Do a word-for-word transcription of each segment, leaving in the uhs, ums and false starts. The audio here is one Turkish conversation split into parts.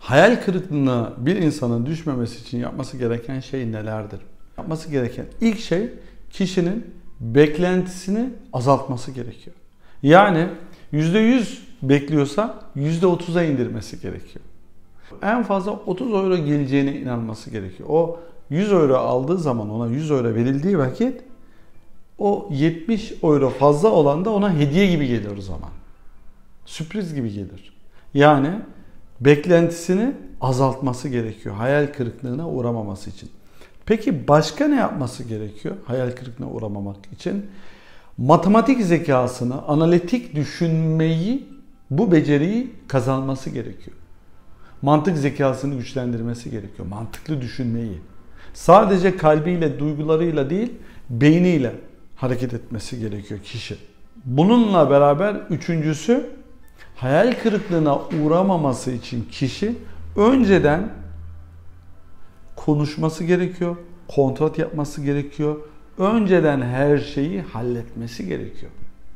Hayal kırıklığına bir insanın düşmemesi için yapması gereken şey nelerdir? Yapması gereken ilk şey kişinin beklentisini azaltması gerekiyor. Yani yüzde yüz bekliyorsa yüzde otuza indirmesi gerekiyor. En fazla otuz euro geleceğine inanması gerekiyor. O yüz euro aldığı zaman, ona yüz euro verildiği vakit o yetmiş euro fazla olan da ona hediye gibi gelir o zaman. Sürpriz gibi gelir. Yani beklentisini azaltması gerekiyor hayal kırıklığına uğramaması için. Peki başka ne yapması gerekiyor hayal kırıklığına uğramamak için? Matematik zekasını, analitik düşünmeyi, bu beceriyi kazanması gerekiyor. Mantık zekasını güçlendirmesi gerekiyor. Mantıklı düşünmeyi. Sadece kalbiyle, duygularıyla değil, beyniyle hareket etmesi gerekiyor kişi. Bununla beraber üçüncüsü, hayal kırıklığına uğramaması için kişi önceden konuşması gerekiyor, kontrat yapması gerekiyor. Önceden her şeyi halletmesi gerekiyor.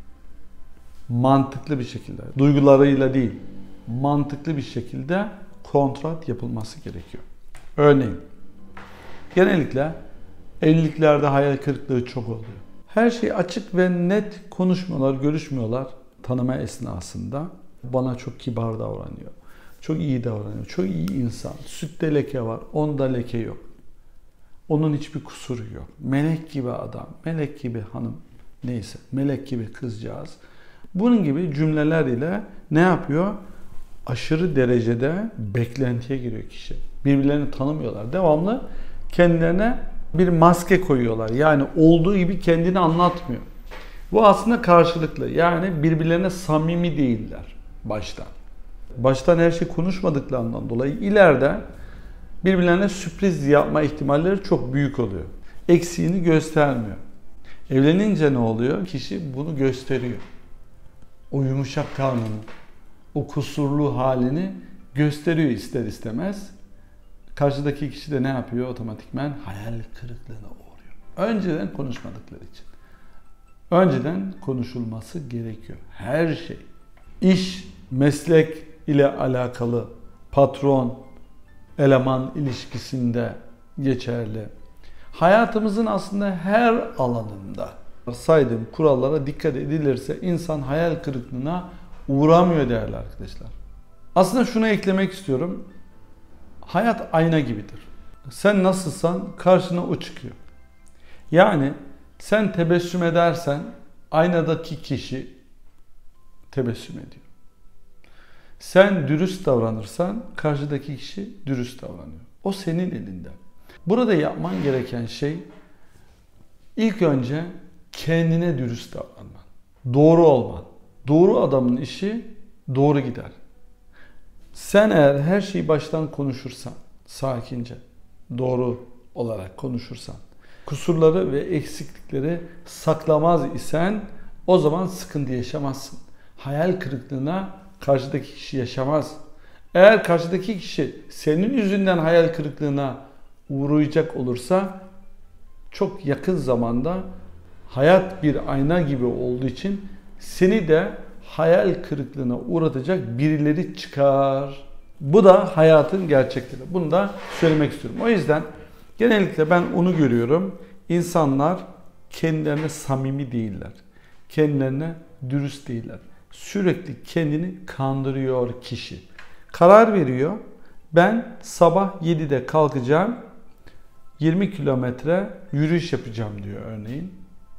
Mantıklı bir şekilde, duygularıyla değil, mantıklı bir şekilde kontrat yapılması gerekiyor. Örneğin, genellikle evliliklerde hayal kırıklığı çok oluyor. Her şey açık ve net konuşmuyorlar, görüşmüyorlar tanıma esnasında. Bana çok kibar davranıyor, çok iyi davranıyor, çok iyi insan. Sütte leke var, onda leke yok. Onun hiçbir kusuru yok. Melek gibi adam, melek gibi hanım, neyse, melek gibi kızcağız. Bunun gibi cümleler ile ne yapıyor? Aşırı derecede beklentiye giriyor kişi. Birbirlerini tanımıyorlar. Devamlı kendilerine bir maske koyuyorlar. Yani olduğu gibi kendini anlatmıyor. Bu aslında karşılıklı. Yani birbirlerine samimi değiller baştan. Baştan her şey konuşmadıklarından dolayı ileride birbirlerine sürpriz yapma ihtimalleri çok büyük oluyor. Eksiğini göstermiyor. Evlenince ne oluyor? Kişi bunu gösteriyor. O yumuşak karnını, o kusurlu halini gösteriyor ister istemez. Karşıdaki kişi de ne yapıyor? Otomatikman hayal kırıklığına uğruyor. Önceden konuşmadıkları için. Önceden konuşulması gerekiyor. Her şey. İş, meslek ile alakalı, patron, eleman ilişkisinde geçerli. Hayatımızın aslında her alanında saydığım kurallara dikkat edilirse insan hayal kırıklığına uğramıyor değerli arkadaşlar. Aslında şunu eklemek istiyorum. Hayat ayna gibidir. Sen nasılsan karşına o çıkıyor. Yani sen tebessüm edersen aynadaki kişi tebessüm ediyor. Sen dürüst davranırsan karşıdaki kişi dürüst davranıyor. O senin elinde. Burada yapman gereken şey ilk önce kendine dürüst davranman. Doğru olman. Doğru adamın işi doğru gider. Sen eğer her şeyi baştan konuşursan, sakince, doğru olarak konuşursan, kusurları ve eksiklikleri saklamaz isen o zaman sıkıntı yaşamazsın. Hayal kırıklığına karşıdaki kişi yaşamaz. Eğer karşıdaki kişi senin yüzünden hayal kırıklığına uğrayacak olursa çok yakın zamanda hayat bir ayna gibi olduğu için seni de hayal kırıklığına uğratacak birileri çıkar. Bu da hayatın gerçekleri. Bunu da söylemek istiyorum. O yüzden genellikle ben onu görüyorum. İnsanlar kendilerine samimi değiller. Kendilerine dürüst değiller. Sürekli kendini kandırıyor kişi. Karar veriyor. Ben sabah yedide kalkacağım. yirmi kilometre yürüyüş yapacağım diyor örneğin.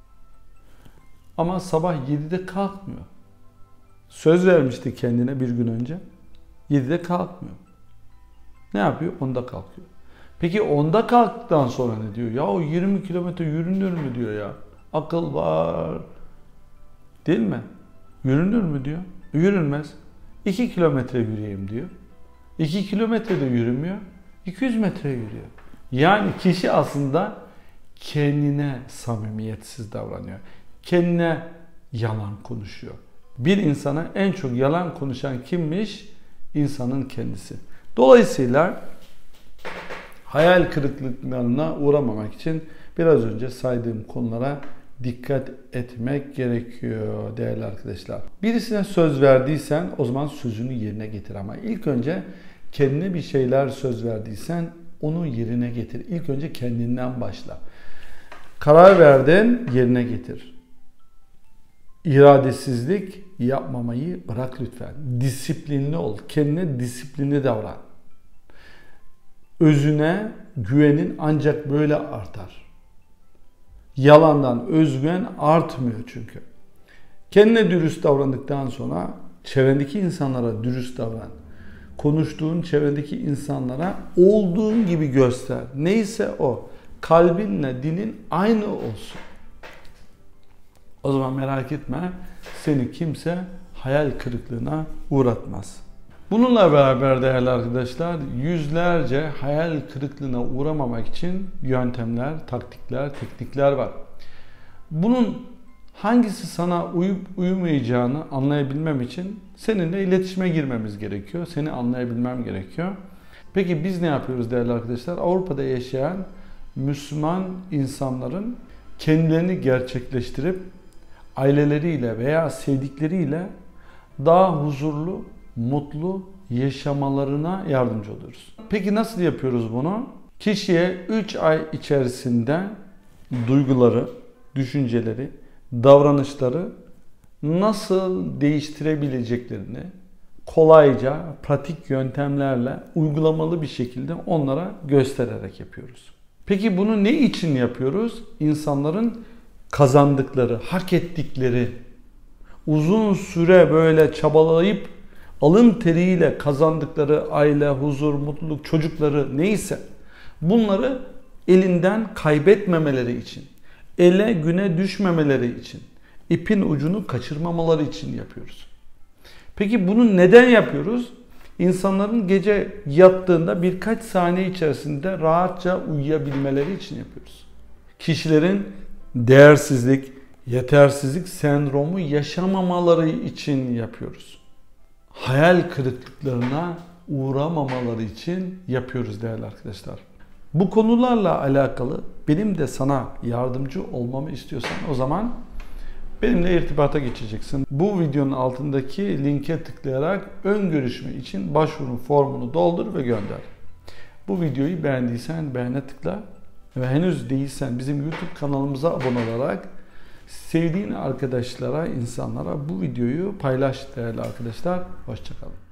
Ama sabah yedide kalkmıyor. Söz vermişti kendine bir gün önce. yedide kalkmıyor. Ne yapıyor? onda kalkıyor. Peki onda kalktıktan sonra ne diyor? Ya o yirmi kilometre yürünür mü diyor ya. Akıl var. Değil mi? Yürünür mü diyor. Yürünmez. iki kilometre yürüyeyim diyor. iki kilometre de yürümüyor. iki yüz metre yürüyor. Yani kişi aslında kendine samimiyetsiz davranıyor. Kendine yalan konuşuyor. Bir insana en çok yalan konuşan kimmiş? İnsanın kendisi. Dolayısıyla hayal kırıklıklarına uğramamak için biraz önce saydığım konulara dikkat etmek gerekiyor değerli arkadaşlar. Birisine söz verdiysen o zaman sözünü yerine getir ama ilk önce Kendine bir şeyler söz verdiysen onu yerine getir. İlk önce kendinden başla. Karar verdin, yerine getir. İradesizlik yapmamayı bırak lütfen. Disiplinli ol. Kendine disiplinli davran. Özüne güvenin ancak böyle artar. Yalandan özgüven artmıyor çünkü. Kendine dürüst davrandıktan sonra çevrendeki insanlara dürüst davran. Konuştuğun çevrendeki insanlara olduğun gibi göster. Neyse o. Kalbinle dilin aynı olsun. O zaman merak etme, seni kimse hayal kırıklığına uğratmaz. Bununla beraber değerli arkadaşlar, yüzlerce hayal kırıklığına uğramamak için yöntemler, taktikler, teknikler var. Bunun hangisi sana uyup uyumayacağını anlayabilmem için seninle iletişime girmemiz gerekiyor. Seni anlayabilmem gerekiyor. Peki biz ne yapıyoruz değerli arkadaşlar? Avrupa'da yaşayan Müslüman insanların kendilerini gerçekleştirip aileleriyle veya sevdikleriyle daha huzurlu, mutlu yaşamalarına yardımcı oluyoruz. Peki nasıl yapıyoruz bunu? Kişiye üç ay içerisinde duyguları, düşünceleri, davranışları nasıl değiştirebileceklerini kolayca, pratik yöntemlerle uygulamalı bir şekilde onlara göstererek yapıyoruz. Peki bunu ne için yapıyoruz? İnsanların kazandıkları, hak ettikleri, uzun süre böyle çabalayıp alın teriyle kazandıkları aile, huzur, mutluluk, çocukları neyse bunları elinden kaybetmemeleri için, ele güne düşmemeleri için, ipin ucunu kaçırmamaları için yapıyoruz. Peki bunu neden yapıyoruz? İnsanların gece yattığında birkaç saniye içerisinde rahatça uyuyabilmeleri için yapıyoruz. Kişilerin değersizlik, yetersizlik sendromu yaşamamaları için yapıyoruz. Hayal kırıklıklarına uğramamaları için yapıyoruz değerli arkadaşlar. Bu konularla alakalı benim de sana yardımcı olmamı istiyorsan o zaman benimle irtibata geçeceksin. Bu videonun altındaki linke tıklayarak ön görüşme için başvuru formunu doldur ve gönder. Bu videoyu beğendiysen beğene tıkla ve henüz değilsen bizim YouTube kanalımıza abone olarak sevdiğin arkadaşlara, insanlara bu videoyu paylaş değerli arkadaşlar. Hoşça kalın.